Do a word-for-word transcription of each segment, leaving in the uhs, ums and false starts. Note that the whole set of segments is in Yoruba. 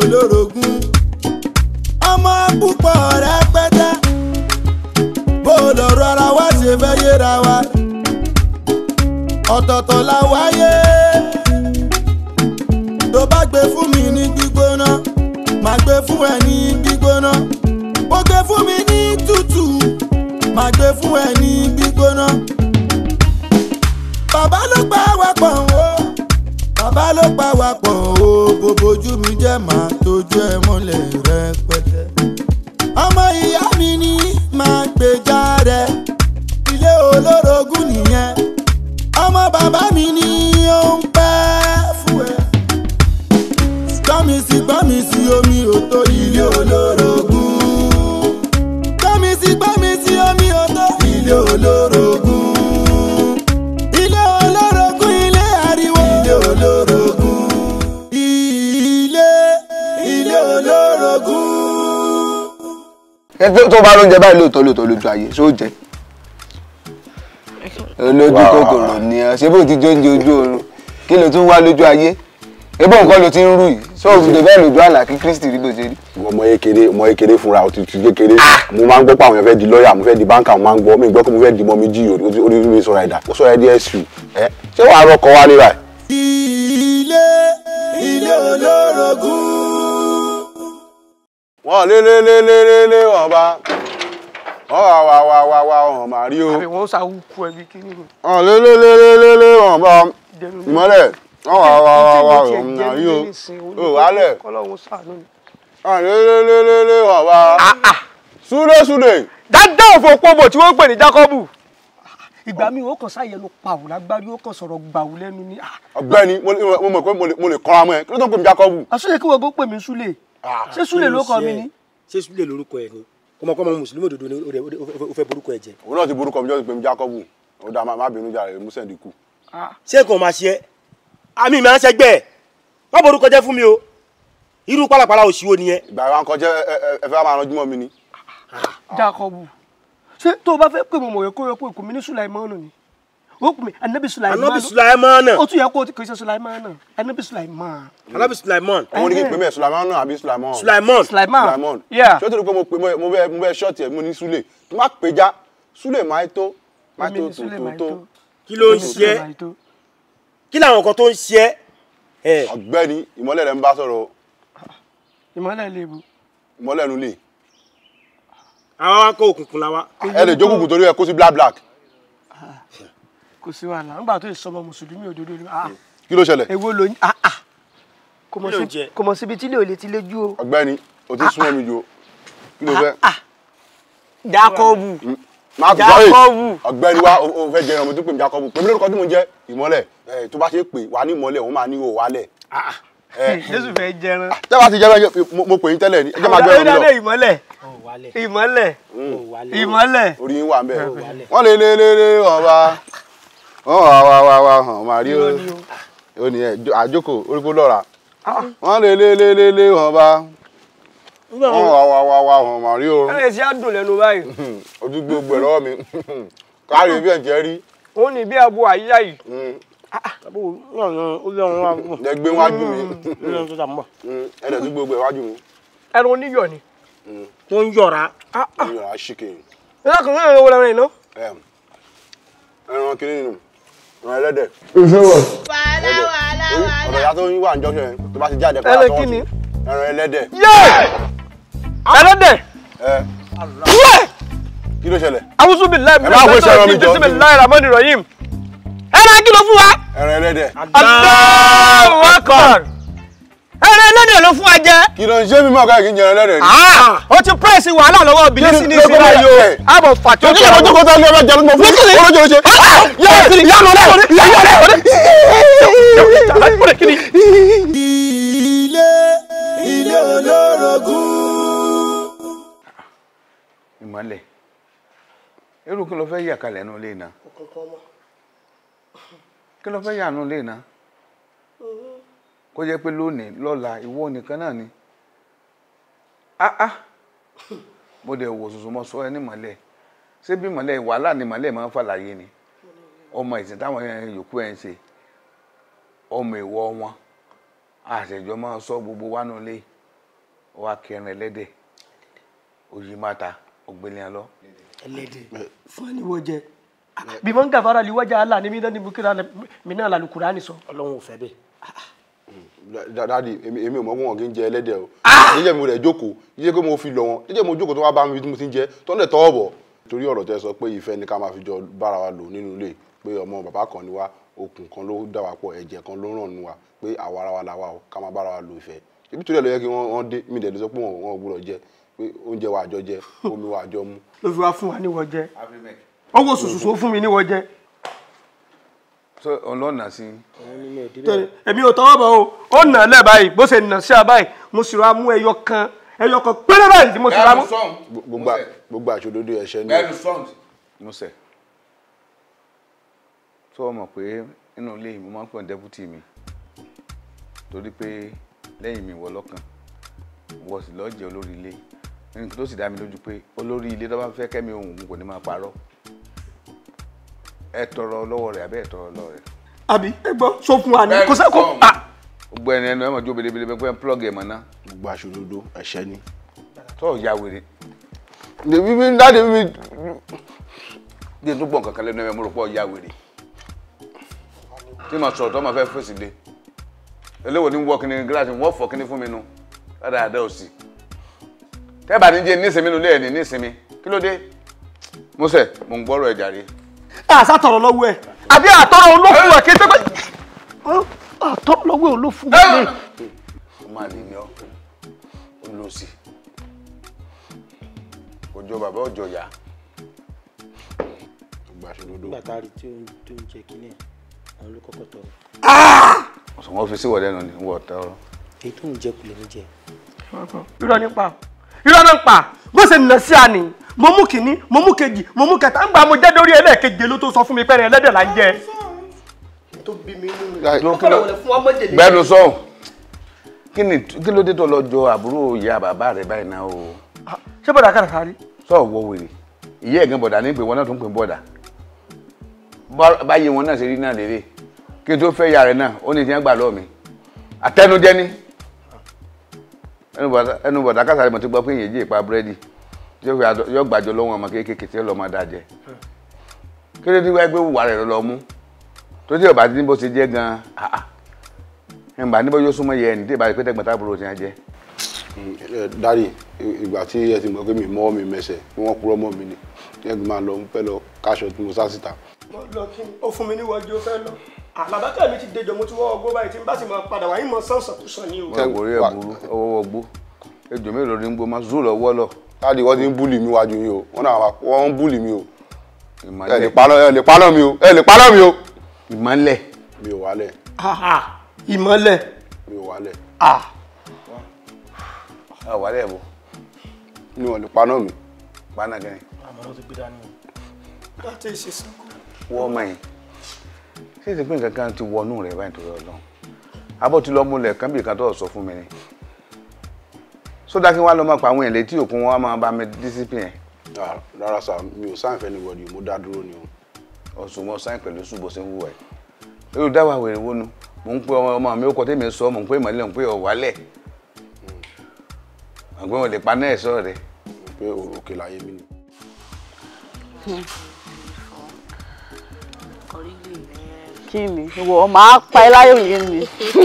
olórogún ọmọ púpọ̀ rẹpẹtẹ bó lọ́rọ̀ ara wa ṣe fẹ́ yéra wa ọ̀tọ̀ọ̀tọ̀ la wáyé tó bá gbé fún mi ní gbígbóná má gbé fún ẹ ní gbígbóná ó gbé fún mi ní tútù má gbé fún ẹ ní gbígbóná bàbá ló pa wá pọ̀ o bàbá ló pa wá pọ̀ o gbogbo ojú mi jẹ́ màá tójú ẹ mọ́lẹ̀ rẹpẹtẹ ọmọ ìyá mi ní máa gbèjà rẹ ilé olórogún nìyẹn ọmọ bàbá mi ní ó ń pẹ́ fún ẹ gbọ́mi sí gbọ́mi sí omi ò tó ilé olórogún gbọ́mi sí gbọ́mi sí omi ò tó ilé olórogún ilé olórogún ilé ariwo ilé olórogún ilé ilé olórogún. tó bá lóúnjẹ báyìí lóòótọ́ lóòótọ́ lójú ayé ṣó jẹ olójú kòkòrò ni ẹ ṣé bó ti jóúnjẹ ojú oorun kí ló tún wá lójú ayé ebó nǹkan ló ti ń rú yìí sọ́ọ̀bù tó bẹ́ẹ̀ lójú àlà kí Kristi rí bó ṣe rí. ọmọ kékeré ọmọ kékeré fúnra òtún ti kékeré mo máa ń gbọ́ pé àwọn èèyàn fẹ́ di lọ́ọ̀yà mo fẹ́ di báńkà mo máa ń gbọ́ mi gbọ́ pé mo fẹ́ di mọ́mí jí orí mi sọ̀rọ̀ ẹ̀dá ó sọ̀rọ̀ ẹ̀dí ẹ̀sù ẹ̀ ṣé wàá rọkọ̀ wá níra ẹ̀. ilé ilé olórogún. wọ́n lé lé lé lé lé lé wọ́n bá wọ́n wá wá wá wá wá wọ́n máa rí o. àbí wọ́n ṣàwù kú ẹbí kí ni. wọ́n lé lé lé lé lé lé wọ́n bá ìmọ́lẹ̀ wọ́n wá wá wá wá wọ́n máa rí o. o wálẹ̀ wọ́n lé lé lé lé lé wọ́n bá súlé súlé. dáadáa òfò pọ́bọ̀ tí wọ́n ń pè ní Jákọ́bù. ìgbà mi ò kàn sáyẹnu pàwọ́ lágbárí ó kàn sọ̀rọ̀ gbàwù lẹ́nu ni. ọ̀gbẹ́ni mo mọ̀ pé mo lè kọ́ra mọ́ ẹ kí ló tó ń pè mí Jákọ́bù. àṣùlẹ̀ kí wọ́n gbọ́ pè mí súlè ṣé súlè ló kọ́ mi ni. ṣé súlè lórúkọ ẹ ni ọmọ kọ́mọ mùsùlùmí òdodo ni ó fẹ́ borúkọ ẹ jẹ. òun náà ti borúkọ mi jọ́ ti pè mí Jákọ́bù ó dáa má bínú jà rẹ̀ Músẹ̀ndì kù. ṣé nǹkan máa ṣe ẹ́ àmì ìmọ̀ àṣẹ gbẹ́ ẹ̀ má borúkọ jẹ́ fún mi o irú pálapàla òṣìwò nìyẹn. ìgbà wa nǹkan jẹ́ ẹ fẹ́ máa ranjú mọ́ mi ni. Jákọ́bù ṣé tó o bá fẹ́ pè mọ̀ mọ̀ yẹ kó yẹ kó èkó mi ní Sùláìmánù ni ó pè mí Ànábì Sùláìmánù. Ànábì Sùláìmánù. ó tún yẹ kó o ti kì í ṣe Sùláìmánù Ànábì Sùláìmánù. Ànábì Sùláìmánù. àwọn oníkì pè mí ẹ̀ Sùláìmánù àbí Sùláìmánù. Sùláìmánù. Sùláìmánù. ṣé o tó rí pé mo pè mo bẹ mo bẹ ṣọ́ọ̀tì ẹ̀ mo ní Súlè tó má pè já Súlè máa tó máa tó tó tó tó. kí ló ń ṣe é kí làwọn kan tó ń ṣe é. ọ̀gbẹ́ni ìmọ́lẹ̀ rẹ̀ ń bá sọ̀rọ̀. ìmọ́lẹ̀ lè bu. ìmọ́lẹ̀ nu lè. àwa wá kó òkùnkùn la wa. ẹ lè jókòó torí ẹ kó sí black black. kò sí wàhálà nígbà tó ìsọmọ mùsùlùmí òdodo ni. kí ló ṣẹlẹ̀. èwo ló ń kò mọ̀ síbi tí lè ò lè ti lé jú o. ọ̀gbẹ́ni o ti súnmọ́ mi jù o kí ló fẹ́. Jákọ́bù. Jákọ́bù. ọ̀gbẹ́ni wa o fẹ́ jẹ ọmọ tó pè mí Jákọ́bù pèmí lórúkọ tí mo jẹ́ ìmọ́lẹ̀ tó bá ṣe pè wá ní ìmọ́lẹ̀ òun máa ní o wálẹ̀. Jésù fẹ́ jẹran. tẹ́ bá ti jẹ́ bẹ́ẹ̀ mo pè yín tẹ́lẹ̀ ni ẹ jẹ́ máa gbé ọ̀rọ̀ mi lọ. ìmọ́lẹ̀ ìmọ́lẹ̀ ìmọ́lẹ̀. orí yín wà ń bẹ̀ wọ́n lé lé lé lé wọ́n bá wọ́n wá wá wá wá hàn máa rí o ní ẹ àjókòó orí kó lọ́ra wọ́n lé lé lé lé lé wọ́n bá wọ́n wá wá wá wá hàn máa rí o. ẹ ṣe á dùn lẹ́nu báyìí. ojú gbogbo ẹ̀ lọ́wọ́ mi káàrí bí ẹ̀jẹ̀ rí. ó ní bí abo àyíyá yìí. ẹ gbé wájú mi ẹ dẹ̀ tún gbogbo ẹ̀ wájú mi. ẹran oníyọ̀ ni. tó ń yọ̀ra. yọ̀ra ṣìkè. ẹ lákàn náà ló wọlé ẹran iná. ẹran kiri nínú ẹran ẹlẹ́dẹ̀. wàhálà wàhálà wàhálà. ọ̀dọ̀ ìyá tó ń wà ní jọ́sẹ̀ yẹn tó bá ti jáde kọ́ ẹran kí ni. ẹran ẹlẹ́dẹ̀. ẹlẹ́dẹ̀. kí ló ṣẹlẹ̀. awusu bi láì mílíọ̀nù tó ṣe ọ̀rọ̀ mi jọ. bisimilayi ramani rahim. ẹran kí ló fún wa. ẹran ẹlẹ́dẹ̀. Allahu Akbar. ẹran ẹlẹ́dẹ̀ ló fún wa jẹ. kí ló ń ṣe mímọ́ ká kì í jẹ ẹran ẹlẹ́dẹ̀ ni. ó ti pírẹ́sì wàhálà lọ́wọ́ bìlísì ní ìsinmi ayé o. àbọ̀ fàtí ó kí ló tó kó tó ní ọlọ́jà ló mọ̀ fún mi. olójú ló ṣe. yá lọ lẹ yá lọ lẹ. ilé ilé olórogún. ìmọ́lẹ̀ irú kí ló fẹ́ yà kalẹ̀ nù lé náà kí ló fẹ́ yà nù lé náà kó jẹ́ pé lónìí lọ́la ìwọ nìkan náà ni ah ah mo dẹ̀ wò sùsù mọ́ sọ ẹ ní mọ́lẹ̀ ṣé bí mọ́lẹ̀ wàhálà ni mọ́lẹ̀ máa ń fàlàyé ni ọmọ ìsìn táwọn yòókù ẹ̀ ń ṣe ọmọ ìwọ wọn àṣẹjọ máa sọ gbogbo wa nù lé ó wá kẹrin ẹlẹ́dẹ̀ òyì máta ògbélé lọ. ẹlẹ́dẹ̀ fún ẹni wọ́n jẹ bí wọ́n ń gàfárà lè wájà àlà ní mi náà ní bukira mi náà lálùkùrá ní sọ. Ọlọ́run ò fẹ́ bẹ́ẹ̀. Dádì èmi ò mọ̀ pé wọn kì í jẹ ẹlẹ́dẹ̀ o jíjẹ́ mi rẹ̀ jókòó jíjẹ́ pé mo fi lọ wọn jíjẹ́ mo jókòó tó wá bá mi bí mo ti ń jẹ tó ń lẹ̀ tọ́wọ́ bọ̀ torí ọ̀rọ̀ tẹ́ sọ pé ìfẹ́ ni ká máa fi jọ bára wa lò nínú ilé pé ọmọ bàbá kan ni wá okùn kan ló dà wá pọ̀ ẹ̀jẹ̀ kan ló ràn nù wá pé àwa ara wa la wá o ká máa bára wa lò ìfẹ́ ibi tó lẹ̀ lọ yẹ kí wọ́n dé mí dẹ̀ lè sọ pé wọn ò gbúdọ̀ jẹ pé oúnjẹ wa àjọ jẹ omi wa àjọ mu. ló fi wá fún wa níwọ̀ jẹ ọwọ́ sùsùsù fún mi níwọ̀ jẹ. so ọlọ́nà sí. èmi ò tọwọ́ bọ̀ o ó nà lẹ́ báyìí bó ṣe nà sí àbáyìí mo sì ra mú ẹyọ kan ẹyọ kan péré báyìí tí mo sì ra mú. gbogbo àṣòdodo ẹ̀ṣẹ̀ ni. bẹ́ẹ̀ni sọ́ọ̀n Musẹ̀ tó o mọ̀ pé nínú ilé mo máa ń pè ní dẹ́pútì mi torí pé lẹ́yìn mi wọ lọ́kàn wọ́n sì lọ́ọ́ jẹ́ olórí ilé nǹkan tó sì dá mi lójú pé olórí ilé tó bá fẹ́ kẹ́mi ohun kò ní máa parọ́ ẹ tọrọ lọ́wọ́ rẹ̀ àbẹ́ ẹ tọrọ lọ́wọ́ rẹ̀. àbí ẹ gbọ́ sọ fún wa ní kó sẹ́kọ̀ọ́. gbogbo ẹni ẹnu ẹ mọ̀ jó belebele pé plug ẹ̀ mọ̀ ná. gbogbo àṣòdodo ẹ̀ṣẹ̀ ni. tó o ya wèrè. dèbí mi dáde mi. díẹ̀ tó gbọ̀n kankan lẹ́nu ẹ̀ mo rò pé o ya wèrè. tí mo sọ̀rọ̀ tó máa fẹ́ fèsì lé eléwo ní wọ́ kíní gíláàsì wọ́n fọ́ kíní fún mi nu dáadáa òsì. tẹ́ẹ̀bà ní jẹ́ nísìmí nu lé ẹ̀ ní nísìmí kí ló dé Musẹ̀ mo ń gbọ́rọ̀ ẹ̀ jàre. àṣà tọrọ lọ́wọ́ ẹ̀ àbí àtọrọ olófun ẹ̀ kí tẹ́gbẹ́ àtọrọ lọ́wọ́ ẹ̀ olófun ẹ̀. ó máa lè ní ọ olóòsì òjò bàbá òjò yá. nígbà tá a rí tí ó ń jẹ kínní ẹ̀ àwọn ló kọ́kọ́ tọrọ. ọ̀sán wọn fi sí wọlé ẹnu ni wọ́n tọrọ. èyí tó ń jẹ kù lè ní jẹ. irọ́ nípa irọ́ náà pa bó ṣe nà sí àní mo mú kìíní mo mú kejì mo mú kẹta ńgbà mo jẹ́ dórí ẹlẹ́ẹ̀keje ló tó sọ fún mi pẹ́ẹ́rẹ́ ẹlẹ́dẹ̀ là ń jẹ. tó bí mi nínú bẹ́ẹ̀ ló sọ kí ni kí ló dé tó lọ jọ àbúrò ìyá bàbá rẹ báyìí náà o. ṣé bọ̀dà kára kárí. sọ wọ wèrè ìyá ẹ̀gán bọ̀dà ní pé wọn náà tún pè bọ̀dà báyìí wọn náà ṣe rí náà lérè kí n tó fẹ́ ya rẹ̀ náà ó ní ìdíyàn gbà lọ́ọ̀ mi àtẹnujẹ ni ẹnu bọ̀dà kásáré mo ti gbọ́ pé ìyẹn jí ìpa búrẹ́dì yóò gbàjọ lọ́wọ́ ọmọ kéékèèké tí ó lọ́ máa dá jẹ kí ló dé wáyé pé wà rẹ̀ lọ́ mú tó jẹ́ ọ̀bá ní bó ṣe jẹ́ gan-an ẹ̀ǹbà níbo yóò súnmọ́ yẹ ẹni tí ìbá pé tẹ́gbọ̀n táàbùrò ti ń jẹ́. Dárí ìgbà tí ẹ ti mọ̀ pé mi mọ́ mi mẹsẹ̀ bí wọ́n purọ́ mọ́ mi ni ẹgbẹ́ máa lọ fẹ́ lọ káṣọ tí mo sá síta. lọ kí ni ó fún mi níwájú ó fẹ́ lọ àlàbákẹ́ mi ti dejò mo ti wọ́ ọgbó báyìí tí n bá sì máa padà wáyé mọ sánsan kù sàn ní o. wọ́n kò rí ẹ̀ burú ọwọ́ ọgbó ejò mélòó ní gbó máa zúù lọ́wọ́ lọ. Dáàdi wọ́n ti ń búlì mi wájú yìí o wọ́n náà wọ́n ń búlì mi o ẹ lè pálọ̀ mi o ẹ lè pálọ̀ mi o. ìmọ̀lẹ̀. mi ò wálẹ̀. ìmọ̀lẹ̀. mi ò wálẹ̀. a wálẹ̀ bò. ni wọ́n lè paná mi. paná kẹ́ni. àmọ́ ló ti gbé dání o. láti ṣe sọ́kù. wọ́n mọ̀ yín ṣé ti pín nǹkan kan ti wọnú rẹ̀ báyìí tó lọ lọ abọ́ ti lọ múlẹ̀ kán bí nǹkan tó sọ fún mi ni sódà kí wọ́n á lọ máa pa àwọn èèyàn létí òkun wọn á máa bá mi discipline. rárá sá mi ò sáyìn fẹ́ ní wọ́ọ̀dì mo dá dúró ni o. ọ̀sùn mọ́ sáyìn pẹ̀lú ṣùgbọ́n ṣe ń wúwo ẹ̀ lórí dáwà wèrè wónú mò ń pè ọmọ mi ó kọ tèmi sọ mò ń pè ìmọ̀lẹ́ mò ń pè ọ̀wálẹ̀ àgbẹ̀ wọn lè pa náà ẹ̀ṣọ́ rẹ̀. pé òkè láyé mi ni. kí ni ìwọ máa pa ẹ láyò yẹn ni.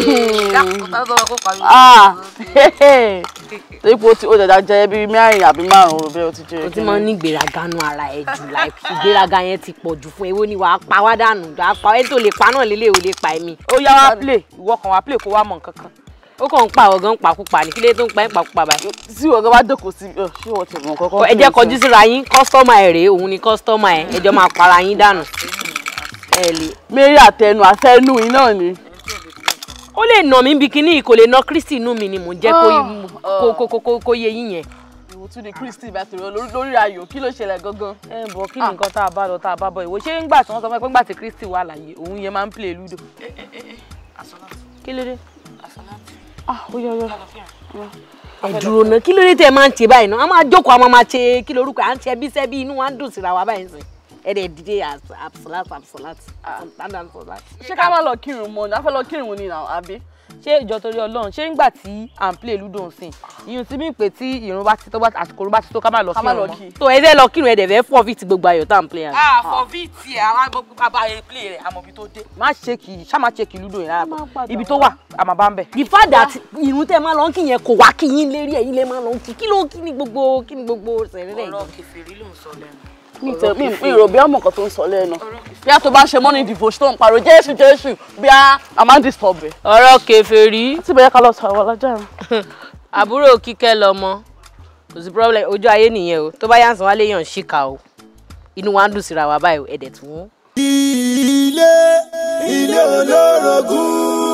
ipò tí ó dẹ̀dá jẹ́ bí mẹ́rin àbí márùn-ún rò bẹ́ẹ̀ ó ti jẹ́. o ti máa ń ní ìgbéraga nu ara ẹ jù like ìgbéraga yẹn ti pọ̀ jù fún ewé ni wàá pa wá dànù wàá pa ẹ tó lè pa náà lélẹ̀ ò lè pa ẹ̀mí. ó yá wá play ìwọ kan wá play kó wá mọ̀ nǹkan kan. ó kàn ń pa ọ̀gán pàkúpà ní kílé tó ń pa ẹ̀ pàkúpà báyìí. tí ọ̀gá bá jókòó sí ṣé wọ́n ti mọ̀ kọ́kọ́. ẹ jẹ́ kọjú síra yín kọ́sítọ́mà ẹ̀ rèé òun ni kọ́sítọ́mà ẹ̀ ẹjọ́ máa para yín dànù. ẹ lè. mary àtẹnu àtẹnu yìí náà ni. ó lè nà mí bí kíní kò lè ná Kristi inú mi ni mò ń jẹ́ kó yé yín yẹn. ìwò tún ni Kristi bá ti rọ lórí ayò kí ló ṣẹlẹ̀ gangan. ẹ bọ̀ kí ni nǹkan tá a bá lọ tá a bá bọ̀ ìwọ ṣé ń gbà tí wọ́n sọ fún ẹ pé ńgbà tí Kristi wà láàyè òun yẹn máa ń play ludo. kí ló dé. ah ó yọ yọ. ẹ dúró ná kí ló dé tẹ máa ń ṣe báyìí náà a máa jókòó a máa máa ṣe kí lorúkọ à ń ṣe ẹbí sẹ́bí inú wa ń dùn síra wa báyìí sìn ẹ dẹ̀ dìde absolute absolute ṣé ká má lọ kírun mọ́ ní a fẹ́ lọ kírun ní ìlànà àbí ṣé ìjọ torí Ọlọ́run ṣé nígbà tí à ń play ludo nsìn ìyún tí mi pé tí ìrun bá ti tó bá àsìkò bá ti tó ká má lọ kírun mọ́ tó ẹ dẹ́ lọ kírun ẹ dẹ̀ fẹ́ forfeit gbogbo ayọ̀ tá à ń play. ah forfeit ẹ àwọn bàbá ẹ play rẹ àmọ́ ibi tó dé. má ṣe kì í ṣá má ṣe kì í ludo yẹn rárá ibi tó wà àmọ́ bá ń bẹ̀. the fact that ìrun tẹ máa lọ kí yẹn kò wá kí yín lérí ẹ̀yin lẹ máa lọ kí kí ló kí ni gbogbo kí ni gbogbo sẹ̀rẹ̀rẹ̀ yìí. ọ̀rọ̀ kẹfìrí ló ń sọ lẹ́nu. mi tẹ mi mi rò bí ọmọ kan tó ń sọ lẹ́nu bí a tó bá ń ṣe morning devotion tó ń pariwo jésù jésù bí a a máa ń disturb ẹ. ọ̀rọ̀ kẹfìrí. tí bẹ́ẹ̀ ká lọ sọ àwọn ọlọ́jà mi. àbúrò kíkẹ́ lọmọ kò sí problem ojú ayé nìyẹn o tó bá yà ń sàn wá léèyàn ṣìkà o inú wa ń dùn síra wa báyìí ẹ̀dẹ̀ tún. ilé ilé olórogún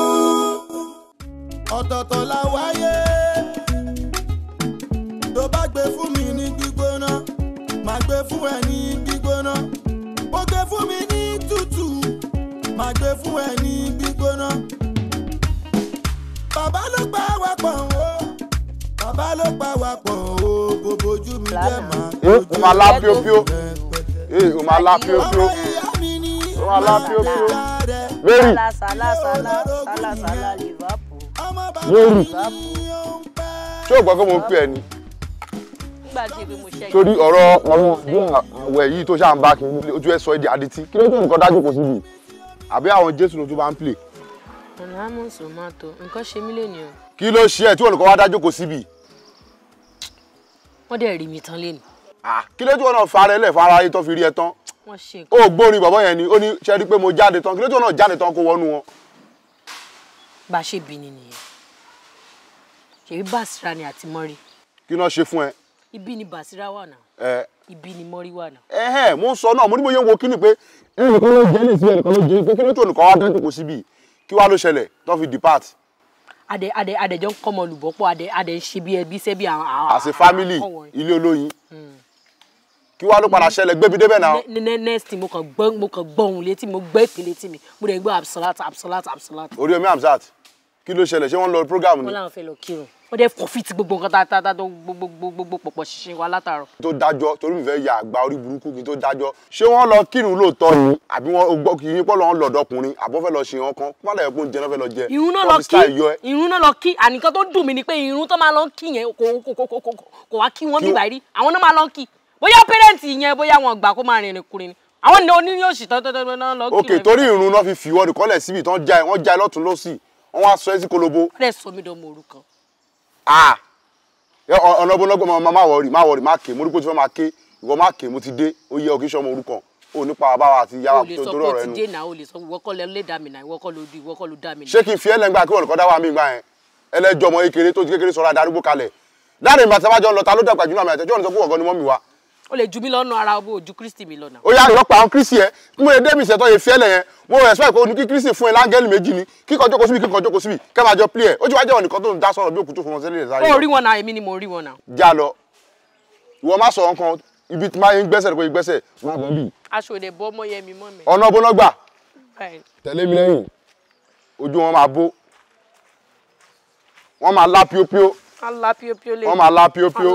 ọ̀tọ̀ọ̀tọ̀ la wáyé tó bá gbé fún mi ní gbígbóná máa gbé fún ẹ ní gbígbóná ó gbé fún mi ní tútù máa gbé fún ẹ ní gbígbóná. bàbá ló pa wá pọ̀ o bàbá ló pa wá pọ̀ o bó bojú mi jẹ́ máa tójú o máa lá píópíó o máa lá píópíó o máa lá píópíó lórí lórí ṣé o gbọ́ pé mo ń pè ẹ́ ni torí ọ̀rọ̀ ọ̀rọ̀ àwẹ̀ yìí tó ṣáà ń bá kí n ojú ẹ sọ èdè adití kí ló tó nǹkan dájú kò síbi àbí àwọn jésù ló tún bá ń play. ọ̀nà àmọ̀sùn máa tó nǹkan ṣe mí lónìí o. kí ló ṣe ẹ tí olùkọ́ wá dájú kò síbi. wọ́n dẹ̀ rí mi tán lénìí. kí ló tí wọn náà fara ẹlẹ́ fara ayé tó fi rí ẹ tán. wọ́n ṣe nǹkan. ó gbórin bàbá yẹn ni ó ní ṣe rí pé mo jáde tán kí ló tí wọn náà jáde tán kó wọnú wọn. bá a ṣe bí ni nìyẹn ṣèbí Bàṣírà ni àti Mọ́rí. kí náà ṣe fún ẹ. ibi ni Bàṣírà wà náà. ẹ ibi ni Mọ́rí wà náà. ẹhẹ mo ń sọ náà mo ní bóyá wo kíni pé ẹnìkan ló jẹ ní ìsílẹ̀ ẹnìkan ló jẹ pé kí ló tí olùkọ́ wá dájú kò síbi kí wàá ló ṣẹlẹ̀ tó fi depart. adẹ adẹ adẹjọ ń kọmọ olùbọpọ adẹ adẹ ń ṣe bí ẹbí sẹbi àwọn àwọn. as a family ilé olóyin kí wàá ló padà ṣẹlẹ̀ gbébi débẹ̀ náà. ne next mo kàn gbọ́ mo kàn gbọ́ ohun létí mo gbọ́ èpè létí mi mo dẹ̀ gbọ́ Absolat Absolat Absolat. orí omi Hamzat kí ló ṣẹlẹ̀ ṣé wọ́n lọ program ni. wọ́n làwọn fẹ́ lọ kírun wọ́n dẹ̀ fọ̀fìtì gbogbo nǹkan tá tá tá tó gbogbo gbogbo pọ̀pọ̀ ṣiṣẹ́ wa látàárọ̀. tó dájọ́ torí mi fẹ́ ya àgbà orí burúkú kí n tó dájọ́ ṣé wọ́n lọ kírun lóòótọ́ ni àbí wọ́n gbọ́ kí yín pọ́ lọ́wọ́ lọ́dọ̀kùnrin àbọ̀ fẹ́ lọ ṣe wọn kan kó má dẹ̀ kó ń jẹ náà fẹ́ lọ jẹ. irun náà lọ kí irun náà lọ kí àníkan tó dùn mí ni pé irun tó máa lọ kí yẹn kò kò kò kò wá kí wọ́n bí báyìí àwọn náà máa lọ kí bóyá pẹ́rẹ́ǹtì yẹn bóyá wọn gbà kó máa rìnrìn kùnrin ni àwọn ní oní yóò sì tán tán tán lọ kí. ok torí irun náà fi fi wọ́n kọ́lẹ̀ síbi tán já ẹ wọ́n já ẹ lọ́tún lọ́sì wọ́n wá sọ ẹ́ sí kolobo. wọ́n dẹ̀ sọ mí dánmọ̀ orúkọ. ah ọ̀nà ọ̀bọ̀nọ́gbọ̀n máa má wọ̀rì má wọ̀rì má ké mo rí pé tí wọ́n máa ké ìwọ má ké mo ti dé ó yẹ òkè sọmọ orúkọ ó nípa bàbá àti ìyá wa tó torí ọ̀rọ̀ ẹnu. o lè sọ pé o ti dé náà o lè sọ ìwọ́kọ́ lè dá mi náà ìwọ́kọ́ ló di ìwọ́kọ́ ló dá mi náà. ṣé kí n fi ẹ́ lẹ́ngbà kí olùkọ́ dá wà mí gbà yẹn ẹlẹ́jọ́ ọmọ kékeré tó ti kékeré sọ̀rọ̀ adarúgbó kalẹ̀ láàrin ìgbà tí wọ́n jọ lọ ta ló dàgbà jù náà àtẹ̀jọ́ ní sọ fún ọ̀gọ́ ni mọ́mì wa. o lè ju mi lọ́nà ara owó ojú Kristi mi lọ́nà. ó yá ìrọ́pàá àwọn Kristi ẹ kí mo lè débi ìṣẹ̀tọ́ yẹ fiẹ́lẹ̀ yẹn mo respect pé o ní kí Kristi fún ẹ láńgẹ́lì méjì ni kíkọ́ jókòó síbi kíkọ́ jókòó síbi kẹ́ máa jọ play ẹ̀ ó ti wá jẹ́ ọ̀nìkan tó ń dá sọ̀rọ̀ bí òkú tó fún wọn sílẹ̀ sáré. ó rí wọn náà èmi ni mo rí wọn náà. já lọ ìwọ má sọ nǹkan ibi tí máa ń gbẹ́sẹ̀ rẹ̀ pé gbẹ́sẹ̀ má bọ́ bì. aṣọ òde bọ́ ọmọ yẹn mi mọ́ mi. ọ̀nà bọ́nà gbà tẹ̀lé mi lẹ́yìn ojú wọn máa bó wọ́n máa lá píópíó wọ́n máa lá píópíó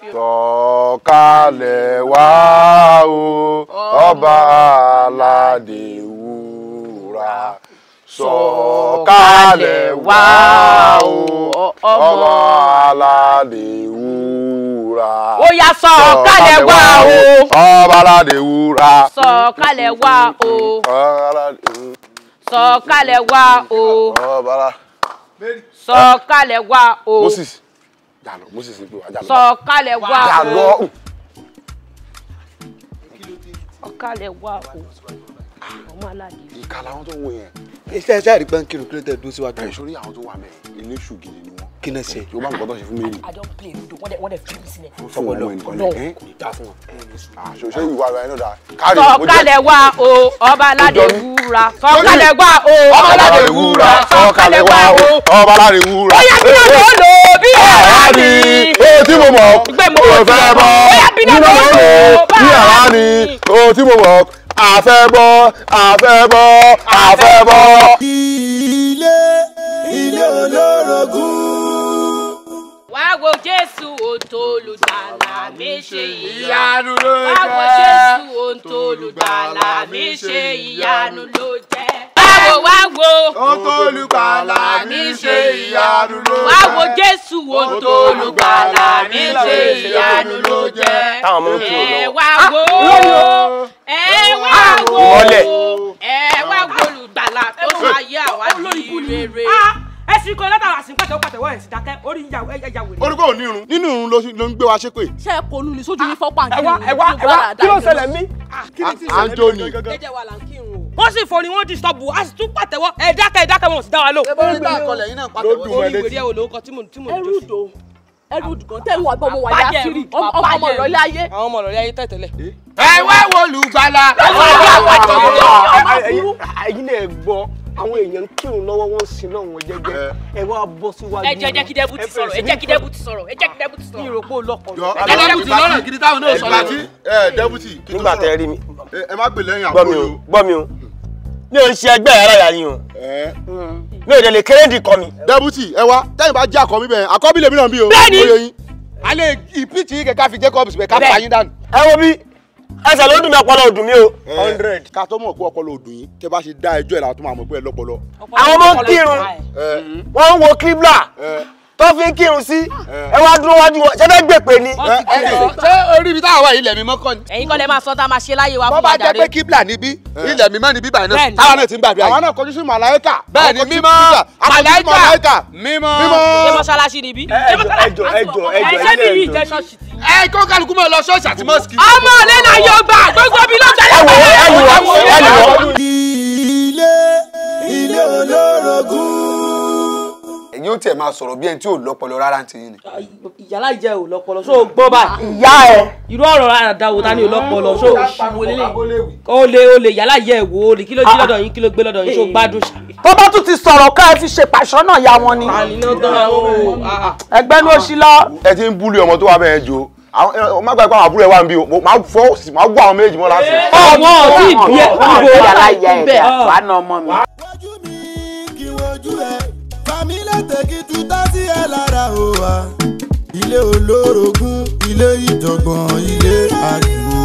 sọ̀kalẹ̀ wá o ọba aládé wúrà sọ̀kalẹ̀ wá o ọba aládé wúrà. ó yá sọ̀kalẹ̀ wá o ọba aládé wúrà. sọ̀kalẹ̀ wá o sọ̀kalẹ̀ wá o sọ̀kalẹ̀ wá o. Moses jalo Moses pe wa jalo. sọ̀kalẹ̀ wá o jalo. sọ̀kalẹ̀ wá o ọmọ aládé. ìkàlà àwọn tó ń wò yẹn. iṣẹ́ iṣẹ́ àrígbá ń kírun kí ló tẹ̀ dúró síwájú. ẹ̀ sórí àwọn tó wà mẹ́ ilé ṣù gidi ni wọ́n. kí náà ṣe. yóò bá nǹkan tó ṣe fún mi rí. I don't play ludo wọ́n dẹ̀ wọ́n dẹ̀ fi mí sílẹ̀. fún wọn lọ nǹkan lẹ. kò ní dá fún wọn. àṣọṣe ìwà rẹ náà dáa. kárí sọ̀kalẹ̀ wá o ọba aládé wúrà sọ̀kalẹ̀ wá o ọba aládé wúrà sọ̀kalẹ̀ wá o ọba aládé wúrà. ó yá bí náà ló lò bí àrá ni. o tí mo mọ̀ o fẹ́ bọ́ nínú o bí àrá ni o tí mo mọ̀ àfẹ́ bọ́ àfẹ́ bọ́ àfẹ́ bọ́. ilé ilé olórogún. wá wo Jésù òǹtò olùgbàlà mi ṣe ìyanu ló jẹ́. wá wo Jésù òǹtò olùgbàlà mi ṣe ìyanu ló jẹ́. wá wo wá wo. Ó tó olùgbàlà ní ṣe ìyanu ló jẹ́. Wá wo Jésù ó tó olùgbàlà ní ṣe ìyanu ló jẹ́. Táwọn ọmọ ń kí o lọ. Ẹ wá wo. Ẹ wá wo. Ẹ wá wo olùgbàlà tó sọ ayé àwa di rere. ẹ sì kọ́ látara àsìnpàtẹ́ pàtẹ́wọ́ ẹ̀ sì dákẹ́ orí ìyàwó ẹ̀yà wèrè. Orúkọ ò ní irun. Nínú irun ló ń gbé wa ṣépè. ṣé ẹ kò lù ní sójú ní fọ́pá ẹ wá ẹ wá ẹ wá kí ló ṣẹlẹ̀ mí. Anthony. Jẹ́jẹ́ wa là ń kírun o. wọ́n sì fọ́ ni wọ́n disturb a sì tún pàtẹ́wọ́ ẹ dákẹ́ ẹ dákẹ́ wọn ò sì dá wa lò. Orí ìwé olóòkọ tí mo tí mo ẹrú ìdò ẹrú ìdò kan tẹ́ ń wọ àgbọ̀ ọmọ wàlẹ́ àṣírí ọmọ ìrọ̀lẹ́ ayé. àwọn ọmọ ìrọ̀lẹ́ ayé tẹ̀tẹ̀lẹ̀. ẹ wá wo olùgbàlà. Ẹ̀yin náà gbọ́ àwọn èèyàn ń kírun lọ́wọ́ wọn sí náà wọn jẹ́jẹ́ ẹ wá bọ́ síwájú. ẹ jẹ́ jẹ́ kí dẹ́bù ti sọ̀rọ̀ ẹ jẹ́ kí dẹ́bù ti sọ̀rọ̀ ẹ jẹ́ kí dẹ́bù ti sọ̀rọ̀. ìròpó lọ́pọ̀ ẹ jẹ́ dẹ́bù ti lọ́rọ̀ gidi táwọn náà sọ̀rọ̀. ẹ dẹ́bùtì. Nígbà tẹ́ rí mi. Ẹ má gbè lẹ́yìn Gbọ́ mi o, gbọ́ mi o. Mi ò ń ṣe ẹgbẹ́ ẹ̀rọ ìyá yín o. Mi ò dẹ̀ lè kéré dì kọ́ mi. Dẹ́bùtì ẹ wá tẹ́yìn bá jẹ́ àkọ́bí bẹ́ẹ̀ àkọ́bí lèmi náà bí o. Bẹ́ẹ̀ni. a lè ìpìtì yìí kẹ́kẹ́ fi Jacob bẹ̀ ká fà yín dànù. Ẹ wo bí ẹsẹ̀ ló dùn mí ọpọlọ ò dùn mí o. hundred. Ká tó mọ̀ pé ọpọlọ ò dùn yín tẹ́ bá ṣe dá ẹjọ́ ẹ̀ làwọn tó máa mọ̀ pé ẹ lọ́pọlọ. Àwọn ọmọ ń kírun wọ́n ń wo kíblà tó fi ń kírun sí ẹ wá dúró wájú wọn ṣé fẹ́ gbè pé ni. ṣé orí ibi táwọn wà ilẹ̀ mímọ́ kọ́ ni. ẹ̀yin kọ́ lẹ máa sọ tá a máa ṣe láyé wa bọ́ fún bá wa jẹ́ jàre. pé kíblà níbí ilẹ̀ mímọ́ níbí báyìí náà Bẹ́ẹ̀ni. táwọn náà ti ń gbàdúrà Àwọn yìí. náà kọjú sí màláíkà. bẹ́ẹ̀ ni mímọ́ màláíkà mímọ́. ṣé mọ́ṣáláṣí níbí. ẹjọ ẹjọ ẹjọ ẹjọ ṣé bí yìí jẹ́ ṣọ́ọ̀ṣì tí. ẹ kó kálukú mọ́ lọ ṣọ́ọ̀ṣì àti mọ́sìkì. ọmọ ọ̀lẹ́ náà yóò gbà gbogbo bí ló jẹ́ ẹ wò ẹ wò ẹ wò. ilé ilé olórogún. ẹ̀yin ó tiẹ̀ máa sọ̀rọ̀ bí ẹni tí ò lọ́pọlọ rárá ti yín ni. ìyálà jẹ́ ò lọ́pọlọ ṣó o gbọ́ báyìí. Ìyá ẹ. irú ọ̀rọ̀ àdáwò ta ni ò lọ́pọlọ ṣó o ṣìwò lélẹ̀. o lè o lè yálà yẹ ẹ̀wò o lè kí ló jí lọ́dọ̀ yín kí ló gbé lọ́dọ̀ yín ṣó o gbádùn ṣá. tó bá tún ti sọ̀rọ̀ ká ẹ fi ṣe pàṣọ náà ya wọn ni. àníná gan àwọn o. ẹgbẹ́ ló ṣí lọ. Ẹ ti ń búlì ọmọ tó wà bẹ́ẹ̀ jò. Àwọn má gbàgbọ́ àwọn àbúrò ẹ̀ wà ń bí o. Màá fọ́ sí màá gbọ́ àwọn méjì mọ́ láti. ọmọ tí ì bí ẹ ọmọ yàrá ìyá ẹ wà á nà ọmọ mi. Wojú mi kí wojú ẹ, fàmílẹ̀ tẹ̀kí tútà sí ẹ lára o wa. Ilé olórogún, ilé ìjọ̀gbọ̀n, ilé àdúgbò.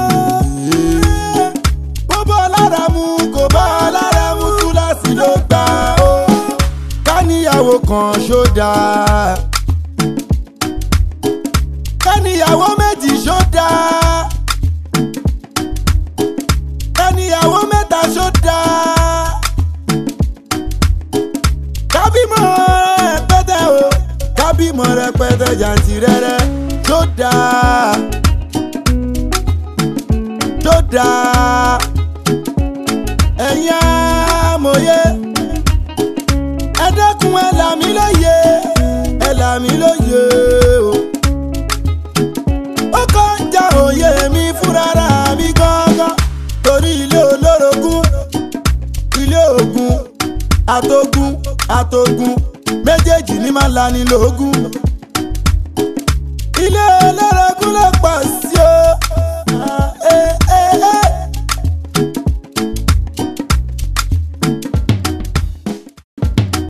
Bó bọ́ lára mu, kò bá lára mu, túláàsì ló gbà ó. Ká níyàwó kan ṣó dáa. Ká níyàwó méjì ṣó dáa. Ká níyàwó mẹ́ta ṣó dáa. Kábímọ rẹpẹtẹ o, kábímọ rẹpẹtẹ jàǹtìrẹrẹ tó dáa, tó dáa. Ẹ̀yin amòye, ẹ dẹ́kun ẹ là mí lóye, ẹ là mí lóye o. Ó kọjá òye mi fúnra mi gángan, torí ilé olórogún, ilé ògún, àtògún àtògún méjèèjì ní máa lani lógún. Ilé